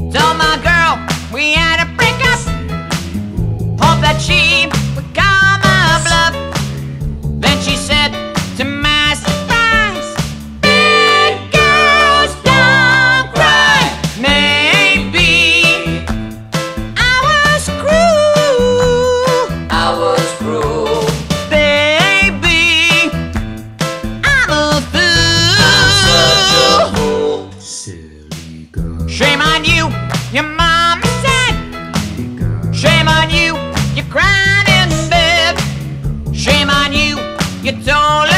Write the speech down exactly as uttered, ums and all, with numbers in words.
Told my girl we had a breakup. Hope that she would call my bluff. Then she said to my surprise, bad girls don't cry. Maybe I was cruel. I was cruel. Baby, I'm a fool. I'm such a fool. Silly girl. Shame on you, your mama said. Shame on you, you cried in bed. Shame on you, you told her